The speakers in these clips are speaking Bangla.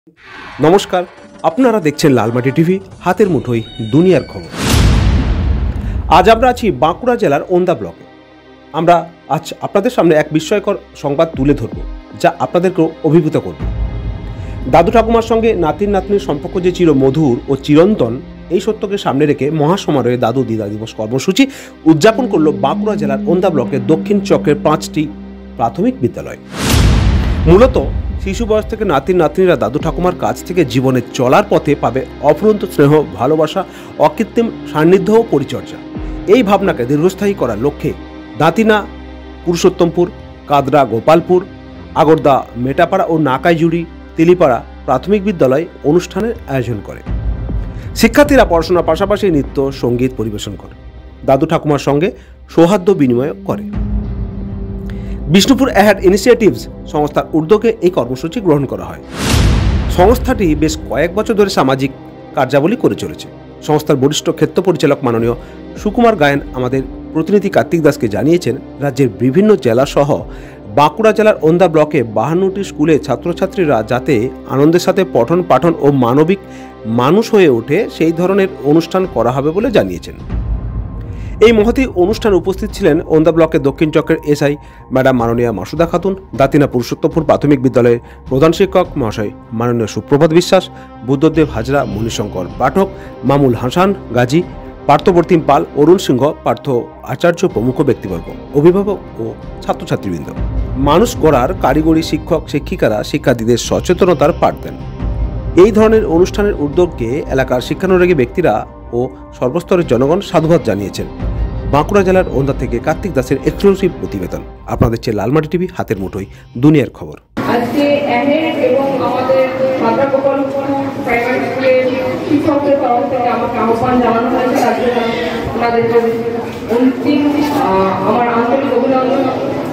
নমস্কার, আপনারা দেখছেন লালমাটি টিভি, হাতের মুঠোয় দুনিয়ার খবর। আজ আমরা আছি বাঁকুড়া জেলার ওন্দা ব্লকে। আমরা আজ আপনাদের সামনে এক বিস্ময়কর সংবাদ তুলে ধরব, যা আপনাদেরকেও অভিভূত করবে। দাদু ঠাকুমার সঙ্গে নাতির নাতনির সম্পর্ক যে চির মধুর ও চিরন্তন, এই সত্যকে সামনে রেখে মহাসমারোহে দাদু দিদা দিবস কর্মসূচি উদযাপন করল বাঁকুড়া জেলার ওন্দা ব্লকের দক্ষিণ চক্রের 5টি প্রাথমিক বিদ্যালয়। মূলত শিশু বয়স থেকে নাতির নাতনিরা দাদু ঠাকুমার কাছ থেকে জীবনে চলার পথে পাবে অফুরন্ত স্নেহ, ভালোবাসা, অকৃত্রিম সান্নিধ্য ও পরিচর্যা। এই ভাবনাকে দীর্ঘস্থায়ী করার লক্ষ্যে দাঁতিনা, পুরুষোত্তমপুর, কাদরা, গোপালপুর, আগরদা, মেটাপাড়া ও নাকাইজুড়ি, তেলিপাড়া প্রাথমিক বিদ্যালয় অনুষ্ঠানের আয়োজন করে। শিক্ষার্থীরা পড়াশোনার পাশাপাশি নৃত্য, সঙ্গীত পরিবেশন করে, দাদু ঠাকুমার সঙ্গে সৌহার্দ্য বিনিময় করে। বিষ্ণুপুর অ্যাহেড ইনিশিয়েটিভস সংস্থার উদ্যোগে এই কর্মসূচি গ্রহণ করা হয়। সংস্থাটি বেশ কয়েক বছর ধরে সামাজিক কার্যাবলী করে চলেছে। সংস্থার বরিষ্ঠ ক্ষেত্র পরিচালক মাননীয় সুকুমার গায়েন আমাদের প্রতিনিধি কার্তিক দাসকে জানিয়েছেন, রাজ্যের বিভিন্ন জেলা সহ বাঁকুড়া জেলার ওন্দা ব্লকে 52টি স্কুলে ছাত্রছাত্রীরা যাতে আনন্দের সাথে পঠন পাঠন ও মানবিক মানুষ হয়ে ওঠে, সেই ধরনের অনুষ্ঠান করা হবে বলে জানিয়েছেন। এই মহতী অনুষ্ঠানে উপস্থিত ছিলেন ওন্দা ব্লকের দক্ষিণ চক্রের এসআই ম্যাডাম মাননীয়া মাসুদা খাতুন, দাঁতিনা পুরুষোত্তমপুর প্রাথমিক বিদ্যালয়ের প্রধান শিক্ষক মহাশয় মাননীয় সুপ্রভাত বিশ্বাস, বুদ্ধদেব হাজরা, মণিশঙ্কর পাঠক, মামুল হাসান গাজী, পার্থবর্তিম পাল, অরুণ সিংহ, পার্থ আচার্য প্রমুখ ব্যক্তিবর্গ, অভিভাবক ও ছাত্রছাত্রীবৃন্দ। মানুষ গড়ার কারিগরি শিক্ষক শিক্ষিকারা শিক্ষার্থীদের সচেতনতার পাঠ দেন। এই ধরনের অনুষ্ঠানের উদ্যোগকে এলাকার শিক্ষানুরাগী ব্যক্তিরা ও সর্বস্তরের জনগণ সাধুবাদ জানিয়েছেন। বাঁকুড়া জেলার ওন্দা থেকে কার্তিক দাসের এক্সক্লুসিভ প্রতিবেদন। আপনাদের চেয়ে লালমাটি টিভি, হাতের মুঠোয় দুনিয়ার খবর। আজকে অ্যাহেড এবং আমাদের মাদ্রা গোপালপুর প্রাইমারি স্কুলের শিক্ষকদের তরফ থেকে আমাকে আহ্বান জানানো হয়েছে। আজকে ওনাদেরকে অন্তিম আমার আন্তরিক অভিনন্দন।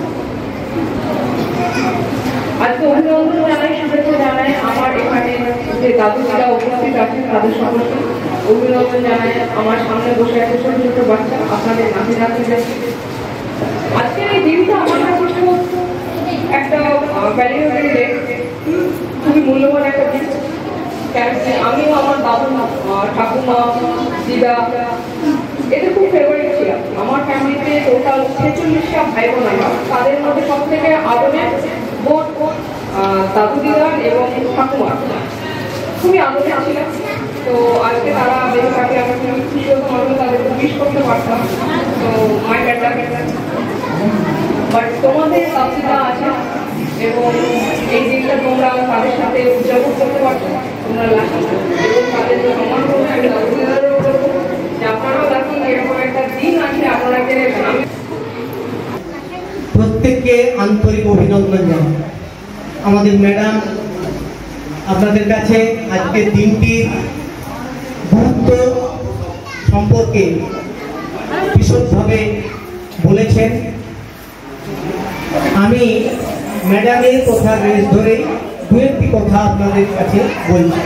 আজকে অভিনন্দন জানাই, শুভেচ্ছা জানাই আমার এখানে যে দাদু দিদা উপস্থিত আছেন তাদের সকলকে অভিনন্দন জানাই। আমার সামনে বসে আছে ছোট ছোট বাচ্চা, আপনাদের নাতি নাতনিদের। আজকের এই দিনটা আমার কাছে একটা ভ্যালিউয়েবল ডে, খুবই মূল্যবান একটা দিন। আমিও আমার দাদু ঠাকুমা দিদা এদের খুব ফেভারিট ছিলাম। আমার ফ্যামিলিতে টোটাল 46টা ভাই বোন আমার, তাদের মধ্যে সব থেকে আদরের বোন দাদু দিদার এবং ঠাকুমা, খুবই আদরে ছিলাম। তো আজকে তারা বেঁচে থাকে, আমি খুবই খুশি হতাম, আমি তাদেরকে উইশ করতে পারতাম। তো মাই ব্যাটার বাট তোমাদের দাদিদা আছে এবং এই দিনটা তোমরা তাদের সাথে উদযাপন করতে পারছো, তোমরা লাকি। এবং তাদের সম্মান করবো, আমি দাদিদারও করবো যে আপনারাও দেখুন এরকম একটা দিন আছে আপনাকে। প্রত্যেককে আন্তরিক অভিনন্দন জানাই। আমাদের ম্যাডাম আপনাদের কাছে আজকের দিনটির গুরুত্ব সম্পর্কে বিশদভাবে বলেছেন। আমি ম্যাডামের কথা রেস ধরে দু একটি কথা আপনাদের কাছে বলছি।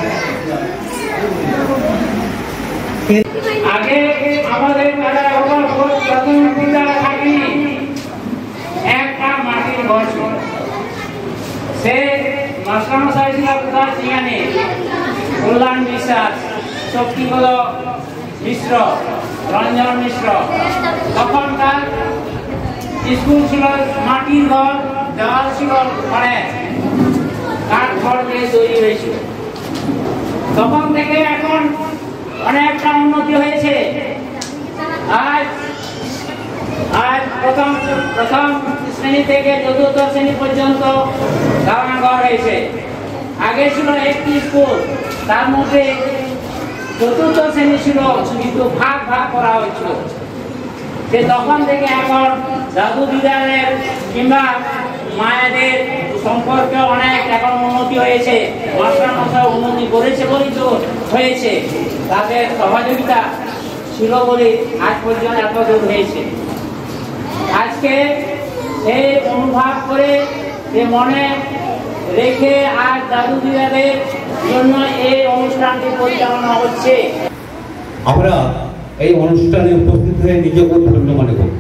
আগে আমাদের প্রাথমিক বিদ্যালয় থাকি একটা মাটির ঘর, সে মাস্টারমশাই ছিল কোথায় সেখানে কল্যাণ বিশ্বাস, শক্তিপদ মিশ্র, রঞ্জন মিশ্র। তখনকার স্কুল ছিল মাটির ঘর, দেওয়াল ছিল খড়ের, কাঠ খড় দিয়ে তৈরি হয়েছিল। তখন থেকে এখন অনেকটা উন্নতি হয়েছে। আজ প্রথম শ্রেণী থেকে চতুর্থ শ্রেণী পর্যন্ত দালান ঘর হয়েছে। আগে ছিল একটি স্কুল, তার মধ্যে চতুর্থ শ্রেণী ছিল, কিন্তু ভাগ ভাগ করা হয়েছিল। যে তখন থেকে এখন দাদু দিদাদের কিংবা মায়েদের সম্পর্কে অনেক এখন উন্নতি হয়েছে। মাস্টারমশাই উন্নতি করেছে বলেই তো হয়েছে, তাদের সহযোগিতা ছিল বলে আজ পর্যন্ত এত দূর হয়েছে। আজকে সেই অনুভব করে যে মনে রেখে আজ দাদু দিদাদের জন্য এই অনুষ্ঠানটি পরিচালনা হচ্ছে। আমরা এই অনুষ্ঠানে উপস্থিত হয়ে নিজেকে ধন্য মনে করি।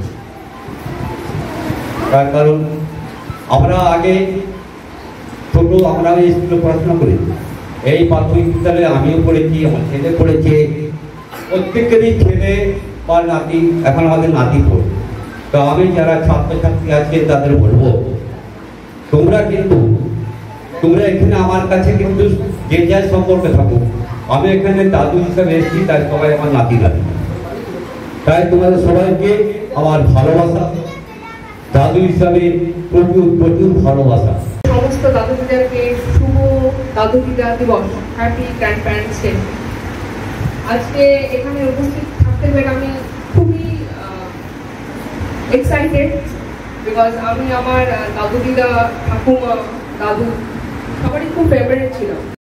তার কারণ আমরা আগে ছোট আমরা এই স্কুলে পড়াশোনা করি, এই প্রাথমিক বিদ্যালয়ে আমিও পড়েছি, আমার ছেলে পড়েছে, প্রত্যেকেরই ছেলে বা নাতি, এখন আমাদের নাতি পড়ে। তো আমি যারা ছাত্রছাত্রী আছে তাদের বলবো, তোমরা এখানে আমার কাছে কিন্তু যে যার সম্পর্কে থাকো, আমি এখানে দাদু হিসাবে এসেছি, তাই সবাই আমার নাতি নাতি। তাই তোমাদের সবাইকে আমার ভালোবাসা, দাদু হিসাবে প্রচুর প্রচুর ভালোবাসা। সমস্ত দাদু দিদাকে শুভ দাদু দিদা দিবস, হ্যাপি গ্র্যান্ড প্যারেন্টস ডে। আজকে এখানে উপস্থিত থাকতে পেরে আমি খুবই এক্সাইটেড, বিকজ আমি আমার দাদু দিদা, ঠাকুমা, দাদু সবারই খুব ফেভারিট ছিলাম।